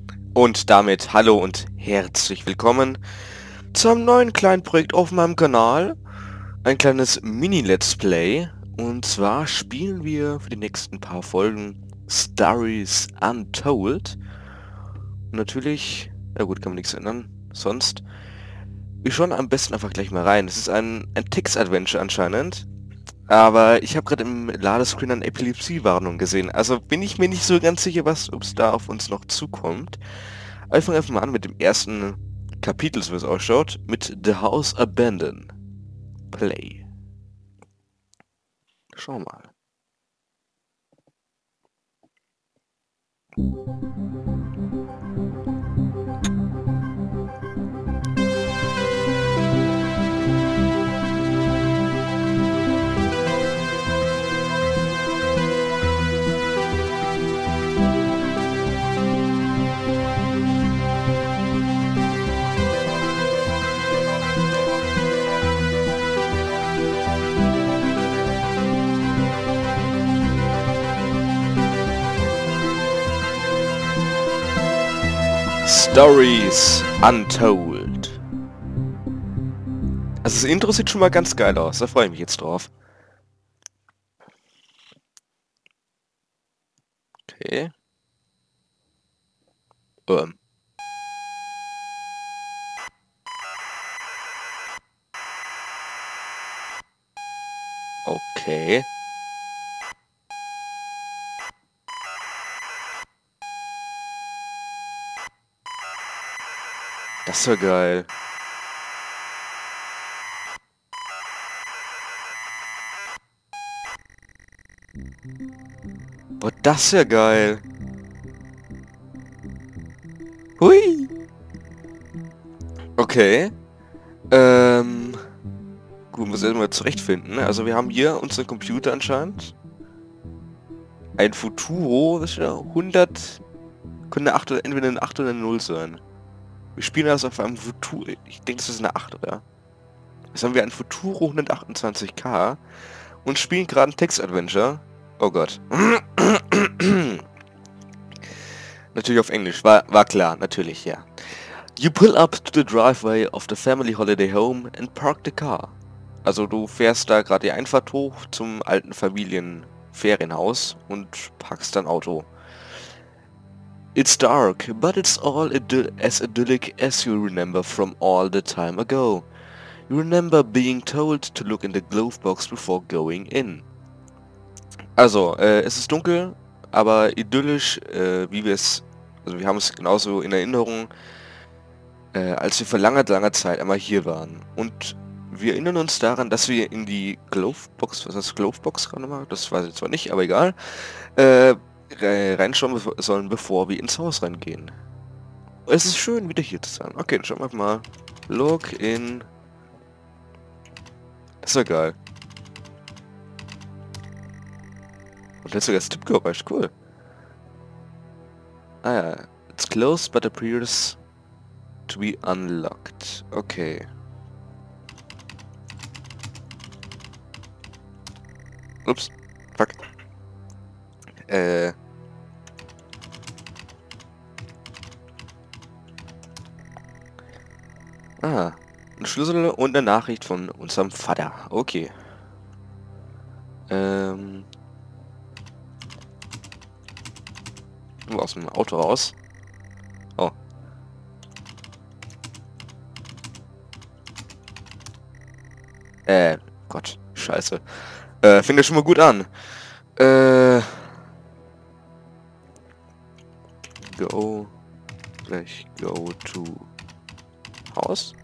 Und damit hallo und herzlich willkommen zu einem neuen kleinen Projekt auf meinem Kanal. Ein kleines Mini-Let's Play. Und zwar spielen wir für die nächsten paar Folgen Stories Untold. Und natürlich, ja gut, kann man nichts ändern. Sonst, wir schauen am besten einfach gleich mal rein. Es ist ein Text-Adventure anscheinend. Aber ich habe gerade im Ladescreen eine Epilepsie-Warnung gesehen. Also bin ich mir nicht so ganz sicher, was es da auf uns noch zukommt. Aber ich fange einfach mal an mit dem ersten Kapitel, so wie es ausschaut, mit The House Abandoned. Play. Schau mal. Stories Untold. Also das Intro sieht schon mal ganz geil aus, da freue ich mich jetzt drauf. Okay. Okay. Das ist ja geil. Boah, das ist ja geil. Hui. Okay. Gut, muss erstmal zurechtfinden. Ne? Also wir haben hier unseren Computer anscheinend. Ein Futuro, das ist ja 100... Könnte eine 8 oder, entweder eine 8 oder eine 0 sein. Wir spielen also auf einem Futuro... Ich denke, das ist eine 8, oder? Jetzt haben wir ein Futuro 128K und spielen gerade ein Text-Adventure. Oh Gott. Natürlich auf Englisch, war klar, natürlich, ja. You pull up to the driveway of the family holiday home and park the car. Also du fährst da gerade die Einfahrt hoch zum alten Familienferienhaus und parkst dein Auto. It's dark, but it's all as idyllic as you remember from all the time ago. You remember being told to look in the glove box before going in. Also, es ist dunkel, aber idyllisch, wie wir es... Also wir haben es genauso in Erinnerung, als wir vor langer Zeit einmal hier waren. Und wir erinnern uns daran, dass wir in die Glovebox, was heißt Glovebox gerade mal? Das weiß ich zwar nicht, aber egal, reinschauen sollen, bevor wir ins Haus reingehen. Es ist schön, wieder hier zu sein. Okay, dann schauen wir mal. Login. Das ist ja geil. Und jetzt sogar das Tippgeräusch, cool. Ah ja, it's closed but appears to be unlocked. Okay. Ups. Fuck. Ein Schlüssel und eine Nachricht von unserem Vater. Okay. Aus dem Auto raus. Oh. Gott. Scheiße. Fängt ja schon mal gut an. Gleich go to Haus.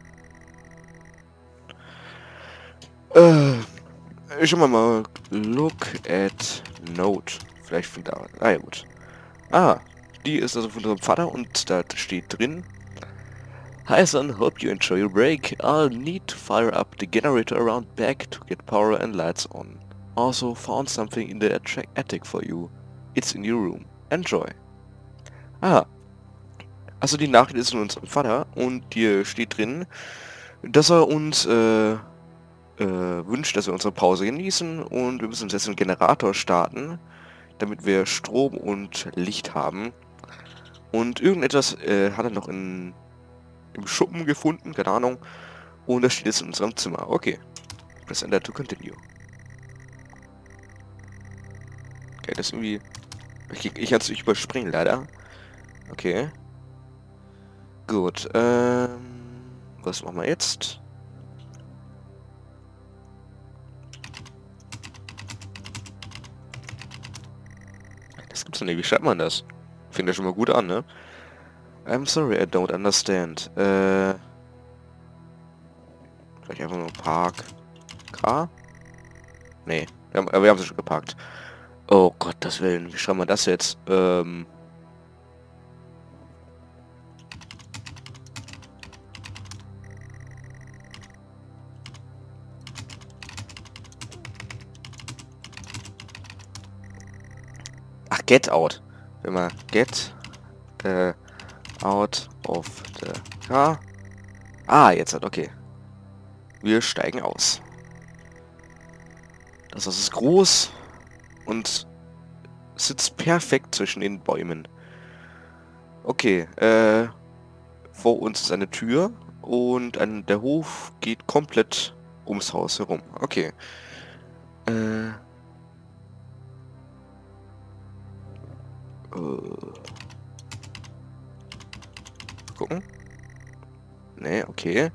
Schauen wir mal. Look at Note. Vielleicht von da. Ah ja, gut. Ah, die ist also von unserem Vater und da steht drin: Hi son, hope you enjoy your break. I'll need to fire up the generator around back to get power and lights on. Also found something in the attic for you. It's in your room. Enjoy. Ah, also die Nachricht ist von unserem Vater und hier steht drin, dass er uns wünscht, dass wir unsere Pause genießen und wir müssen uns jetzt einen Generator starten, damit wir Strom und Licht haben. Und irgendetwas hat er noch im Schuppen gefunden, keine Ahnung. Und das steht jetzt in unserem Zimmer. Okay. Press Enter to continue. Okay, das ist irgendwie... Ich kann es nicht überspringen, leider. Okay. Gut, was machen wir jetzt? Das gibt's doch nicht. Wie schreibt man das? Fängt ja schon mal gut an, ne? I'm sorry, I don't understand. Vielleicht einfach nur Park K? Nee, wir haben sie schon geparkt. Oh Gott, das Willen. Wie schreiben wir das jetzt? Ach, get out. Wenn man get out of the car. Ah, jetzt hat, okay. Wir steigen aus. Das Haus ist groß und sitzt perfekt zwischen den Bäumen. Okay, vor uns ist eine Tür und der Hof geht komplett ums Haus herum. Okay. Gucken. Nee, okay.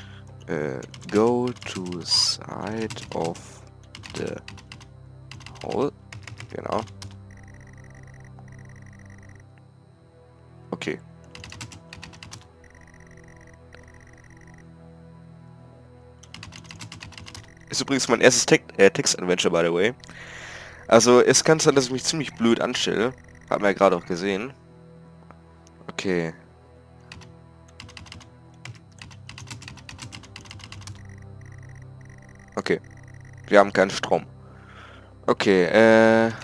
Go to side of the hole. Genau. Okay. Ist übrigens mein erstes Text-Adventure, by the way. Also, es kann sein, dass ich mich ziemlich blöd anstelle. Haben wir ja gerade auch gesehen. Okay. Okay. Wir haben keinen Strom. Okay,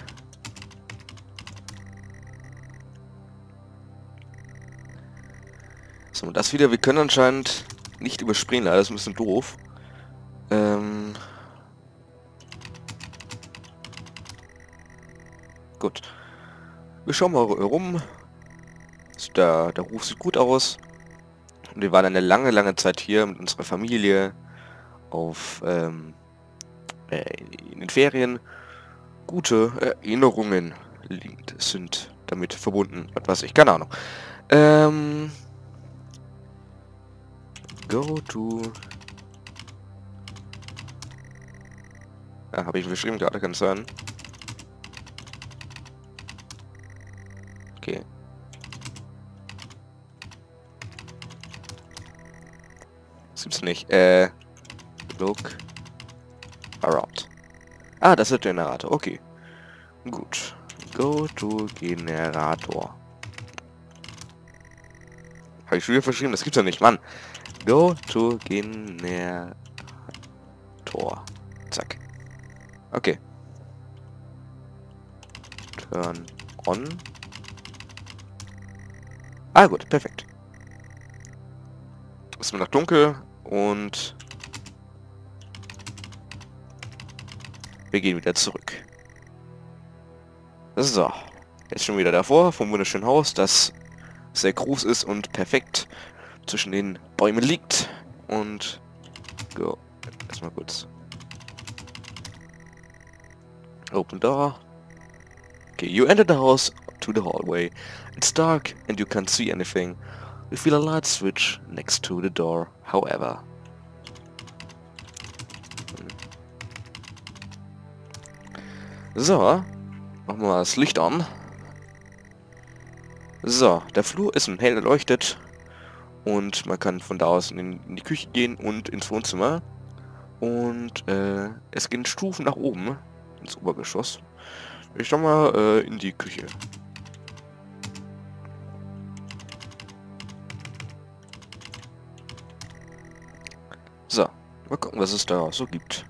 so, das wieder. Wir können anscheinend nicht überspringen, leider. Das ist ein bisschen doof. Gut. Wir schauen mal rum. Der Hof sieht gut aus. Und wir waren eine lange, lange Zeit hier mit unserer Familie auf in den Ferien. Gute Erinnerungen sind damit verbunden. Was weiß ich, keine Ahnung. Go to... Ja, habe ich geschrieben gerade, kann es sein. Okay. Das gibt's nicht. Look around. Ah, das ist der Generator. Okay. Gut. Go to Generator. Habe ich schon wieder verschrieben? Das gibt's ja nicht, Mann. Go to Generator. Zack. Okay. Turn on. Ah, gut. Perfekt. Es wird noch dunkel und wir gehen wieder zurück. So. Jetzt schon wieder davor vom wunderschönen Haus, das sehr groß ist und perfekt zwischen den Bäumen liegt. Und go. Erstmal kurz. Open door. Okay, you enter the house to the hallway. It's dark and you can't see anything. You feel a light switch next to the door, however. So, machen wir mal das Licht an. So, der Flur ist hell erleuchtet und man kann von da aus in die Küche gehen und ins Wohnzimmer. Und es gehen Stufen nach oben, ins Obergeschoss. Ich schau mal in die Küche. So, mal gucken, was es da so gibt.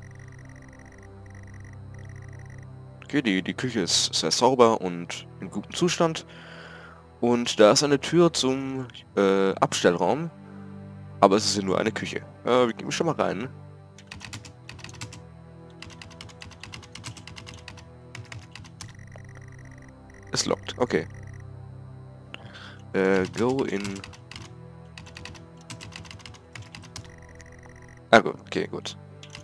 Okay, die Küche ist sehr sauber und in gutem Zustand. Und da ist eine Tür zum Abstellraum. Aber es ist ja nur eine Küche. Wir gehen schon mal rein. Es lockt, okay. Go in... Ah gut, okay, gut.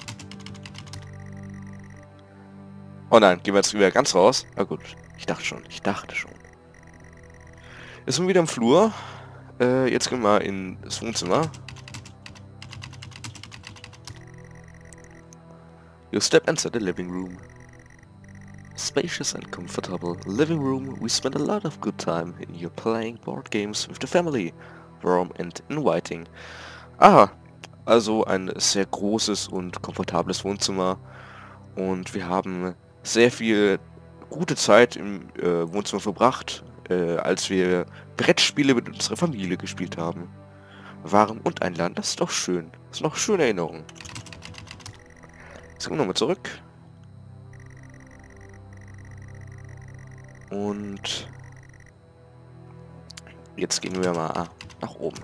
Oh nein, gehen wir jetzt wieder ganz raus? Ah gut, ich dachte schon. Jetzt sind wir wieder im Flur. Jetzt gehen wir in das Wohnzimmer. You step inside the living room. Spacious and comfortable living room, we spend a lot of good time in here playing board games with the family. Warm and inviting. Ah, also ein sehr großes und komfortables Wohnzimmer. Und wir haben sehr viel gute Zeit im Wohnzimmer verbracht, als wir Brettspiele mit unserer Familie gespielt haben. Warm und einladend, das ist doch schön. Das sind noch schöne Erinnerungen. Jetzt gehen wir nochmal zurück. Und jetzt gehen wir mal nach oben.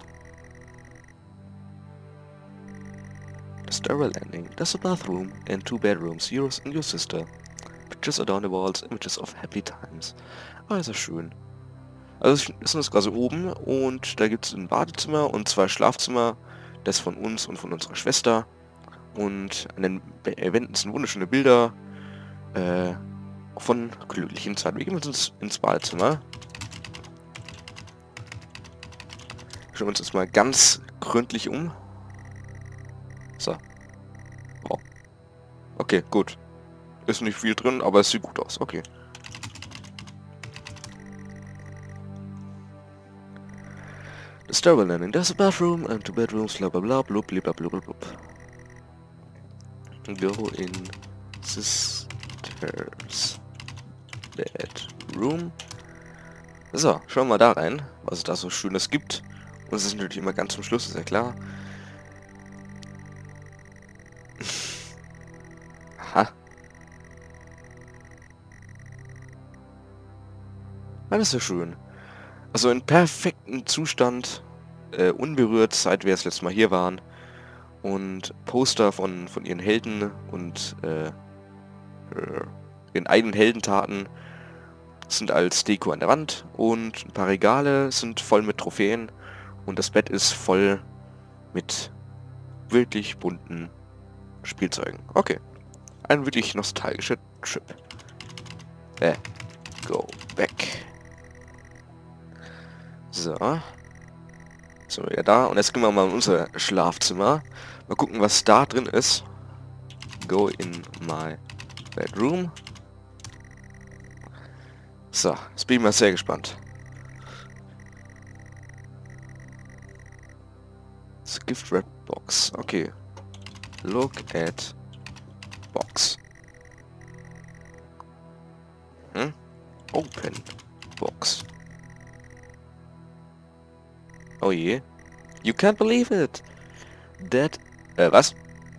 The stairwell landing. There's a bathroom and 2 bedrooms, yours and your sister. Pictures adorn the walls, images of happy times. Ah, ist ja schön. Also wir sind jetzt quasi oben und da gibt es ein Badezimmer und 2 Schlafzimmer. Das von uns und von unserer Schwester. Und an den Wänden sind wunderschöne Bilder von glücklichen Zeiten. Wir gehen jetzt ins Badezimmer. Schauen wir uns jetzt mal ganz gründlich um. So. Oh. Okay, gut. Ist nicht viel drin, aber es sieht gut aus. Okay. The stairwell landing. There's a bathroom and 2 bedrooms, blah blah blah, blub blub blub blub blub. Go in sister's bedroom. So, schauen wir mal da rein, was es da so Schönes gibt. Und es ist natürlich immer ganz zum Schluss, ist ja klar. Aha. Alles so schön. Also in perfektem Zustand, unberührt, seit wir das letzte Mal hier waren. Und Poster von ihren Helden und ihren eigenen Heldentaten sind als Deko an der Wand. Und ein paar Regale sind voll mit Trophäen. Und das Bett ist voll mit wirklich bunten Spielzeugen. Okay. Ein wirklich nostalgischer Trip. Go back. So. Sind wir wieder da. Und jetzt gehen wir mal in unser Schlafzimmer. Mal gucken, was da drin ist. Go in my bedroom. So, jetzt bin ich mal sehr gespannt. Das Gift Wrap Box. Okay. Look at Box. Open Box. Oh je. You can't believe it. That... was?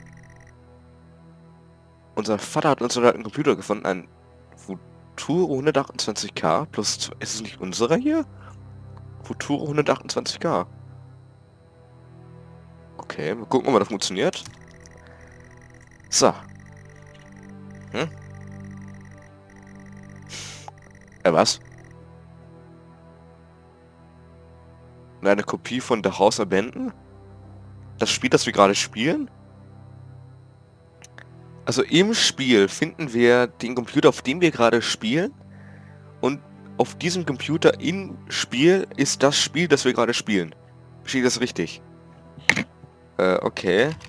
Unser Vater hat uns einen Computer gefunden, ein Futuro 128K plus... Ist es nicht unserer hier? Futuro 128K. Okay, mal gucken, ob das funktioniert. So. Was? Eine Kopie von The House Abandoned? Das Spiel, das wir gerade spielen? Also im Spiel finden wir den Computer, auf dem wir gerade spielen. Und auf diesem Computer im Spiel ist das Spiel, das wir gerade spielen. Verstehe ich das richtig? Okay.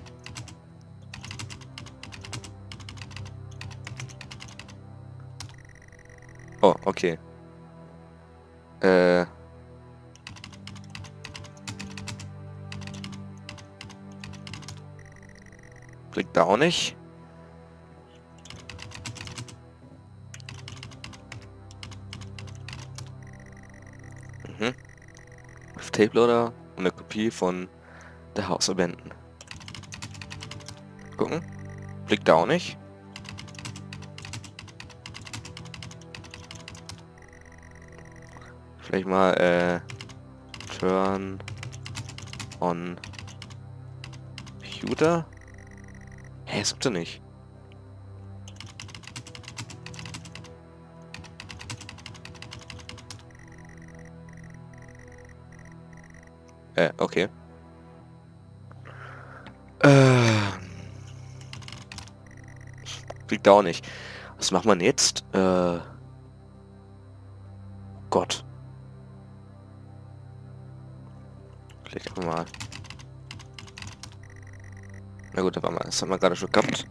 Oh, okay. Blickt da auch nicht. Tape Loader und eine Kopie von The House Abandoned. Gucken. Blickt da auch nicht. Vielleicht mal, Turn on Computer. Hä, das gibt's ja nicht. Okay. Äh... Kriegt er auch nicht. Was macht man jetzt? Gott. Vielleicht einfach mal. Na gut, das haben wir gerade schon gehabt.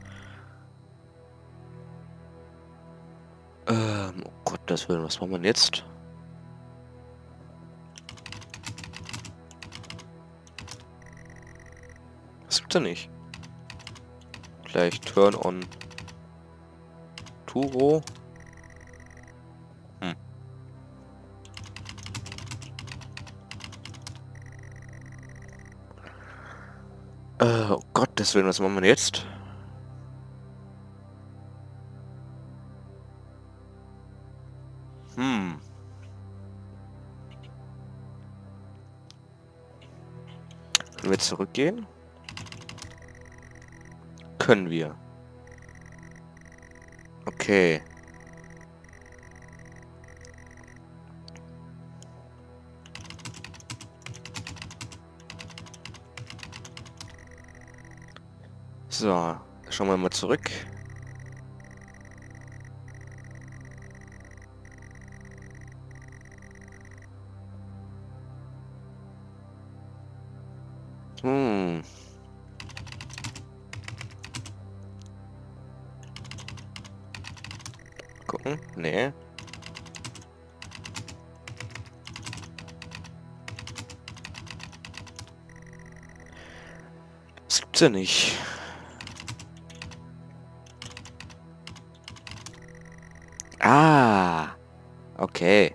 Oh Gott, das will, was machen wir jetzt? Das gibt's ja nicht. Gleich Turn on Turo. Hm. Oh Gott, das will, was machen wir jetzt? Hm. Können wir zurückgehen? Können wir. Okay. So, schauen wir mal zurück. Hm. Gucken. Nee. Das gibt's ja nicht. Ah. Okay.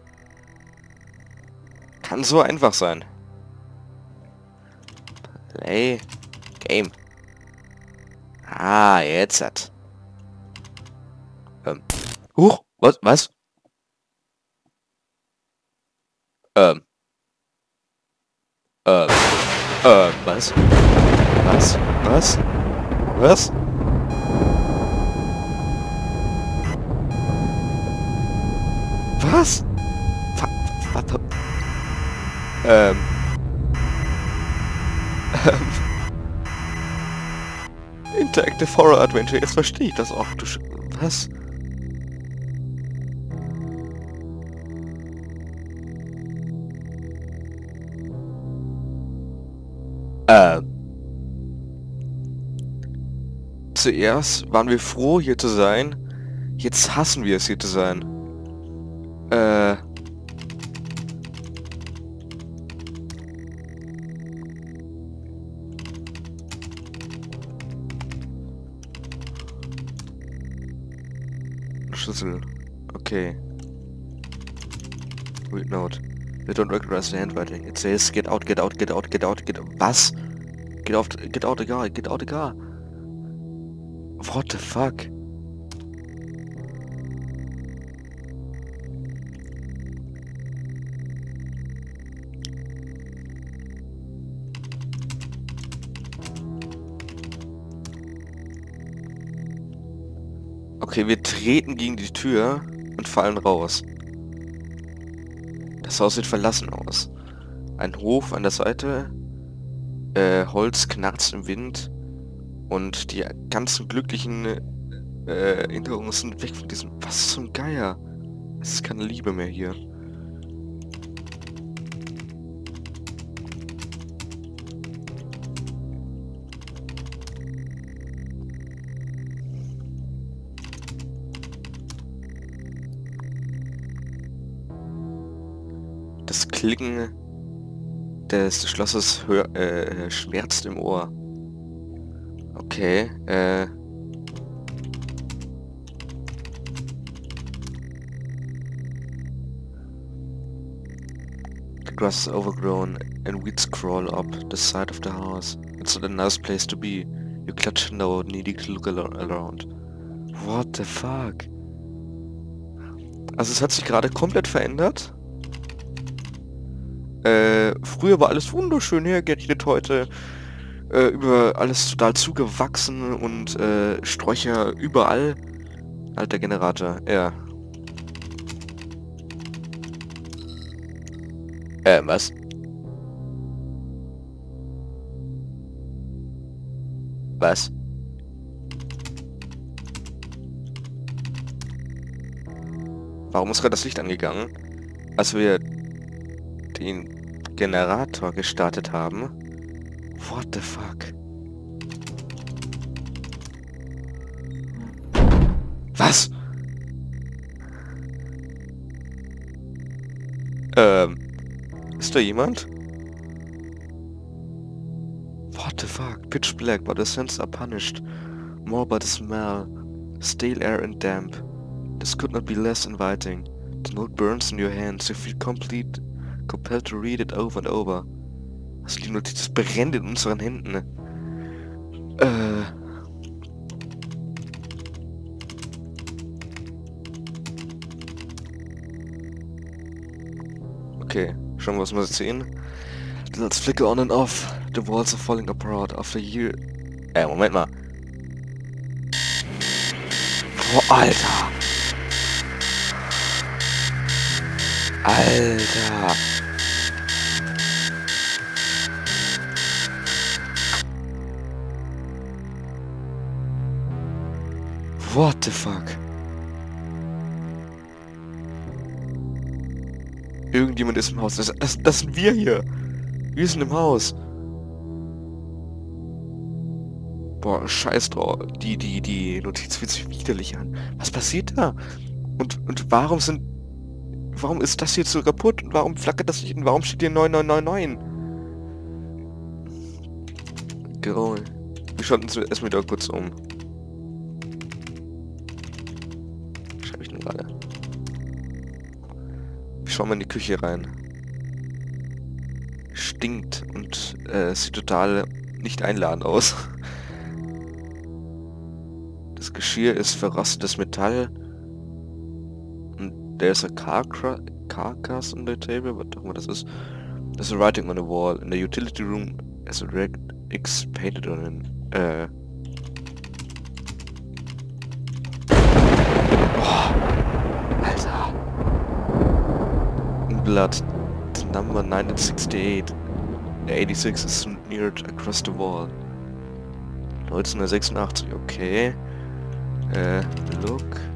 Kann so einfach sein. Play. Game. Ah, jetzt hat. Huch. Was? Was? Ähm. Ähm. Was? Was? Was? Was? Was? Warte. Ähm. Interactive Horror Adventure. Jetzt verstehe ich das auch. Was? Zuerst waren wir froh, hier zu sein. Jetzt hassen wir es, hier zu sein. Schlüssel. Okay. Read note. They don't recognize the handwriting. It says get out, get out, get out, get out, get out. Was? Get out the car, get out the car. What the fuck? Okay, wir treten gegen die Tür und fallen raus. Das Haus sieht verlassen aus. Ein Hof an der Seite. Holz knarzt im Wind. Und die ganzen glücklichen Erinnerungen sind weg von diesem... Was zum Geier? Es ist keine Liebe mehr hier. Das Klicken des Schlosses schmerzt im Ohr. Okay, The grass is overgrown and weeds crawl up the side of the house. It's not a nice place to be. You clutch now, needing to look around. What the fuck? Also es hat sich gerade komplett verändert. Früher war alles wunderschön hergerichtet, heute über alles total zugewachsen und Sträucher überall. Alter Generator, ja. Was? Was? Warum ist gerade das Licht angegangen? Als wir den Generator gestartet haben. What the fuck? Was? Ist da jemand? What the fuck? Pitch black, but the scents are punished. More by the smell. Stale air and damp. This could not be less inviting. The note burns in your hands. You feel compelled to read it over and over. Also die Notiz brennt in unseren Händen. Okay, schauen wir, was wir sehen. The lights flicker on and off. The walls are falling apart after a year. Moment mal. Boah, Alter. Alter. What the fuck? Irgendjemand ist im Haus. Das sind wir hier. Wir sind im Haus. Boah, scheiß drauf. Die Notiz fühlt sich widerlich an. Was passiert da? Und warum ist das jetzt so kaputt? Und warum flackert das nicht? Und warum steht hier 9999? Genau. Wir schauen uns erstmal wieder kurz um. Schreibe ich denn gerade? Wir schauen mal in die Küche rein. Stinkt und sieht total nicht einladend aus. Das Geschirr ist verrostetes Metall. Und there's a carcass on the table, was auch immer das ist. There's a writing on the wall. In the utility room is a red X painted on it. Oh, Alter. In blood. The number 1968. 86 is smeared across the wall. 1986, okay. Look.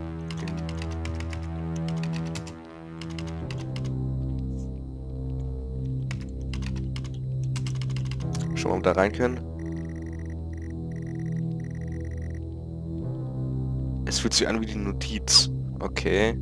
Schon mal da rein können. Es fühlt sich an wie die Notiz. Okay.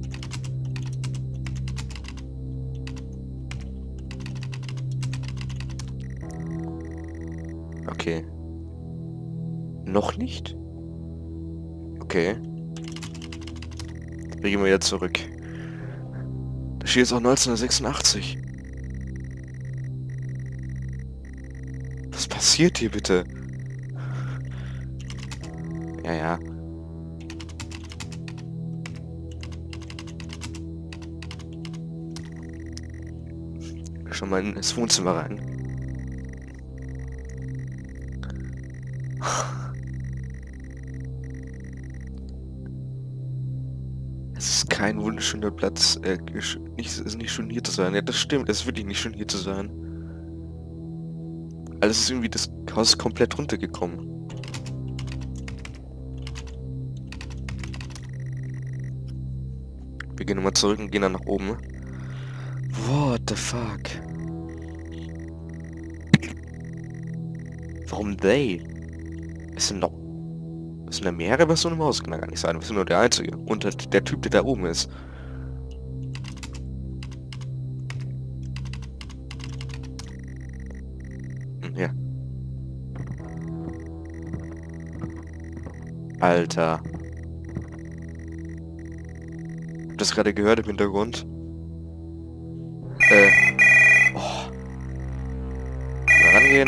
Okay. Noch nicht? Okay. Wir gehen wir jetzt zurück. Da steht jetzt auch 1986. Was passiert hier bitte? Ja, ja. Schon mal ins Wohnzimmer rein. Es ist kein wunderschöner Platz. Es ist nicht schön hier zu sein. Ja, das stimmt. Es ist wirklich nicht schön hier zu sein. Alles ist irgendwie, das Haus ist komplett runtergekommen. Wir gehen nochmal zurück und gehen dann nach oben. What the fuck? Warum they? Es sind da mehrere Personen im Haus? Kann gar nicht sein. Wir sind nur der Einzige. Und der Typ, der da oben ist. Ja. Alter. Habt ihr das gerade gehört im Hintergrund? Oh. Mal rangehen.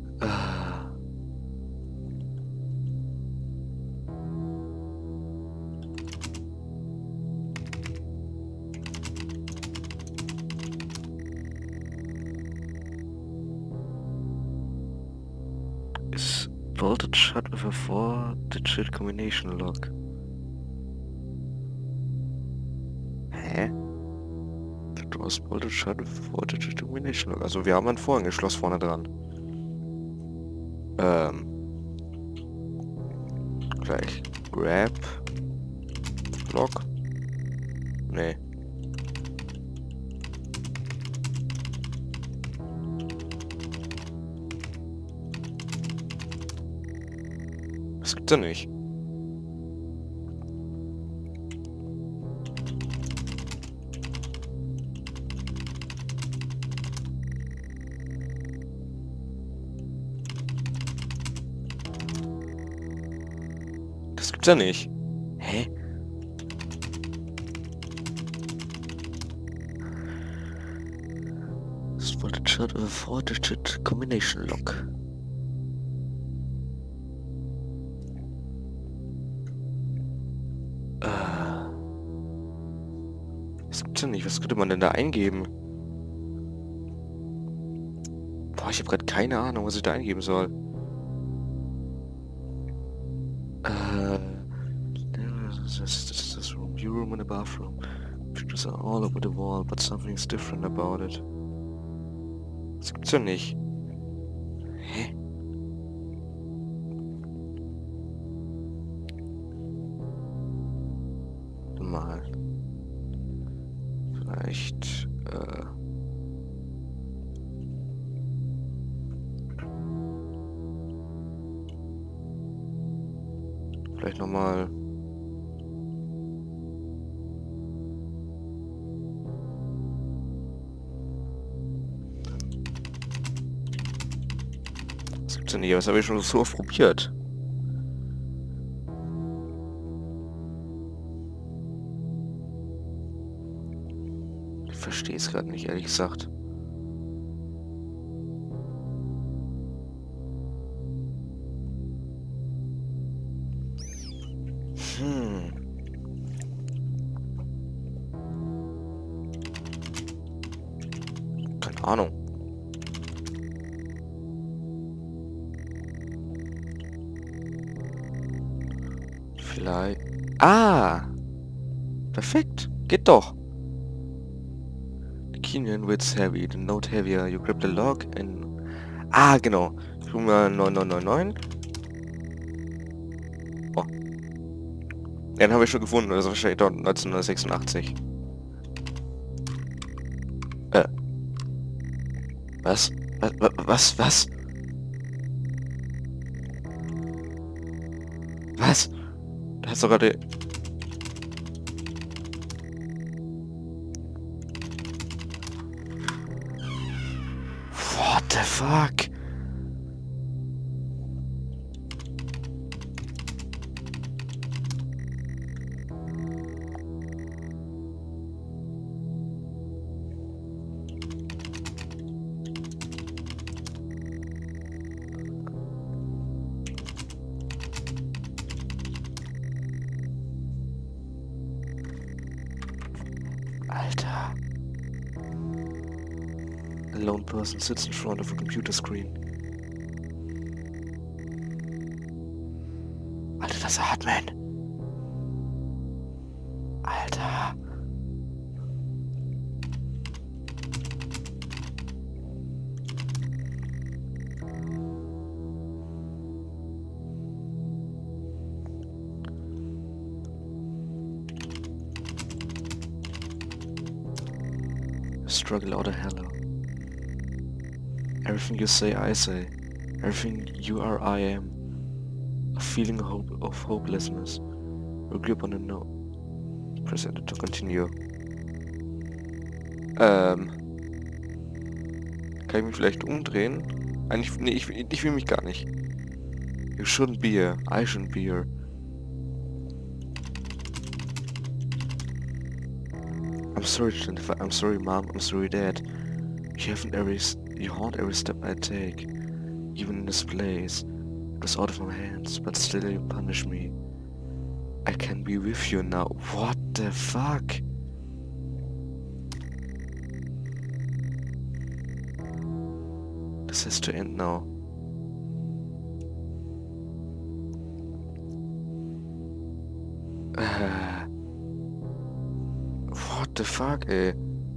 bolted shut with a 4-digit combination lock. Hä? The door is bolted shut with a 4-digit combination lock. Also wir haben ein Vorhängeschloss vorne dran. Gleich. Grab. Lock. Nee. Das gibt's ja nicht. Das gibt's ja nicht. Hä? Das wollte shut with a 4-digit combination lock. Das gibt's ja nicht. Was könnte man denn da eingeben? Boah, ich habe gerade keine Ahnung, was ich da eingeben soll. This room, your room and the bathroom. Pictures are all over the wall, but something's different about it. Das gibt's ja nicht. Hä? Mal. Vielleicht, vielleicht nochmal. Das gibt's ja nicht, aber das habe ich schon so oft probiert. Ich verstehe es gerade nicht, ehrlich gesagt. Keine Ahnung. Vielleicht... Ah! Perfekt. Geht doch. The key width's heavy. The note heavier. You grab the lock and... Ah, genau. Ich hole mal 9999. Oh. Ja, den habe ich schon gefunden. Das ist wahrscheinlich dort 1986. Was? Was? Was? Was? Da hat sogar die... What the fuck? Alter. A lone person sits in front of a computer screen. Alter, das ist Hardman. Alter. Struggle out of hello. Everything you say, I say. Everything you are, I am. A feeling of hopelessness. A grip on a no. Press enter to continue. Kann ich mich vielleicht umdrehen? Eigentlich, nee, ich will mich gar nicht. You shouldn't be here. I shouldn't be here. I'm sorry, Jennifer. I'm sorry, Mom. I'm sorry, Dad. You haunt every step I take. Even in this place. It was out of my hands, but still you punish me. I can be with you now. What the fuck? This has to end now. What the fuck, ey?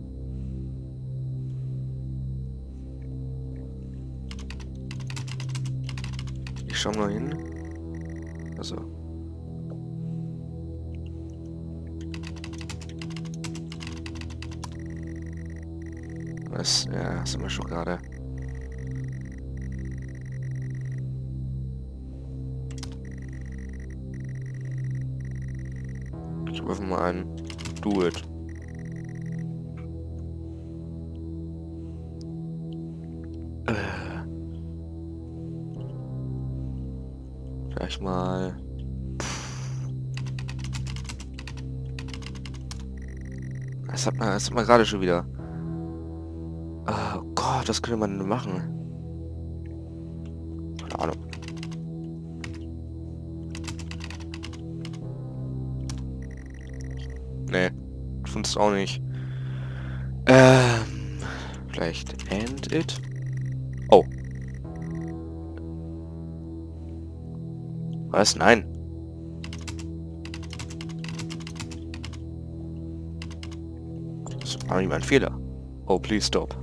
Ich schau mal hin. Also. Was? Ja, sind wir schon gerade. Ich werfe mal ein. Do it. Gleich mal. Das hat man gerade schon wieder. Oh Gott, was könnte man denn machen? Keine Ahnung. Nee, findest auch nicht. Vielleicht end it? Oh. Was? Nein. Das war nicht mein Fehler. Oh, please stop.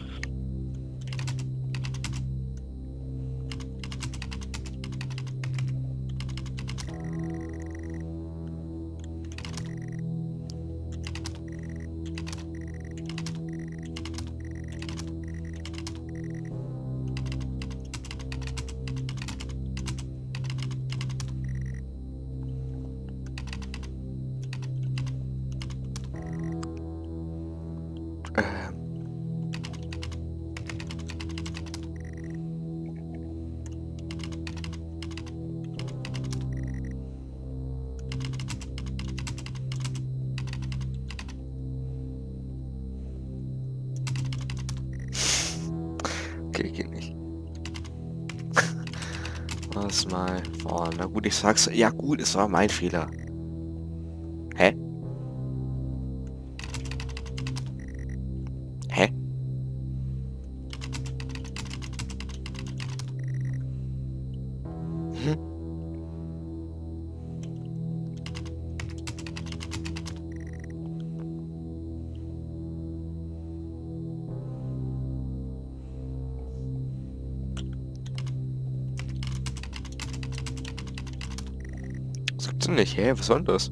Okay, geht nicht. Was mal. Oh, na gut, ich sag's. Ja gut, es war mein Fehler. Hä? Hä? Hm? Das gibt's denn nicht. Hä? Was soll denn das?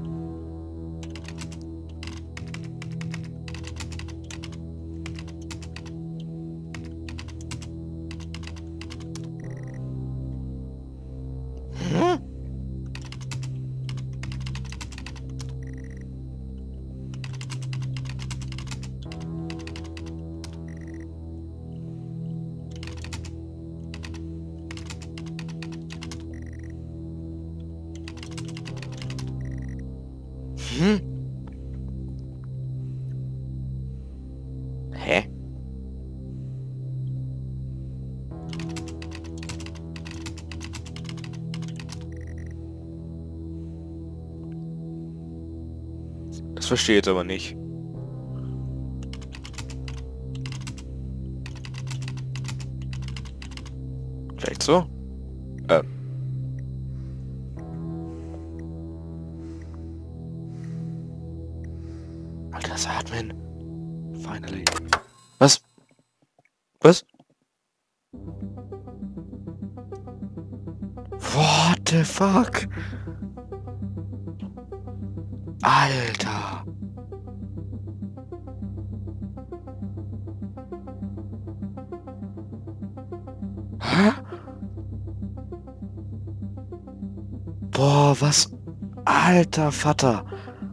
Hm? Hm? Hä? Das verstehe ich jetzt aber nicht. Vielleicht so? Alter, das Atmen. Finally. Was? Was? What the fuck? Alter. Hä? Boah, was? Alter Vater.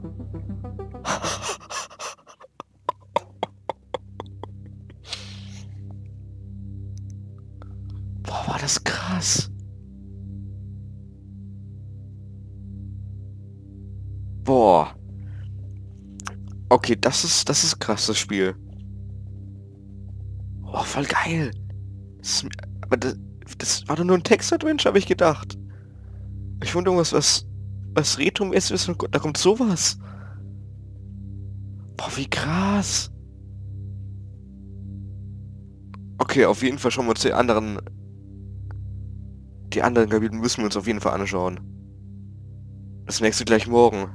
Boah, war das krass. Boah. Okay, das ist krass, das Spiel. Oh, voll geil. Aber das war doch nur ein Text-Adventure, habe ich gedacht. Ich wundere irgendwas, was Retro-mäßig ist und da kommt sowas. Boah, wie krass. Okay, auf jeden Fall schauen wir uns die anderen Kapitel müssen wir uns auf jeden Fall anschauen. Das merkst du gleich morgen.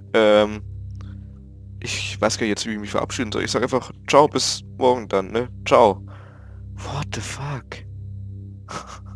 Ich weiß gar nicht jetzt, wie ich mich verabschieden soll. Ich sag einfach, ciao, bis morgen dann, ne? Ciao. What the fuck?